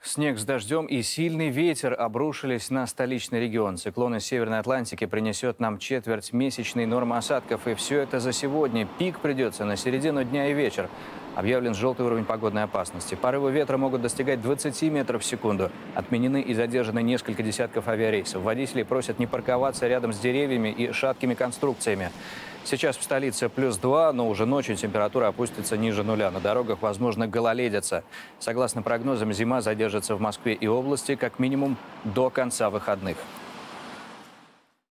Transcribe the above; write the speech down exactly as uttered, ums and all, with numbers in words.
Снег с дождем и сильный ветер обрушились на столичный регион. Циклон из Северной Атлантики принесет нам четверть месячной нормы осадков. И все это за сегодня. Пик придется на середину дня и вечер. Объявлен желтый уровень погодной опасности. Порывы ветра могут достигать двадцати метров в секунду. Отменены и задержаны несколько десятков авиарейсов. Водителей просят не парковаться рядом с деревьями и шаткими конструкциями. Сейчас в столице плюс два, но уже ночью температура опустится ниже нуля. На дорогах возможно гололедица. Согласно прогнозам, зима задержится в Москве и области как минимум до конца выходных.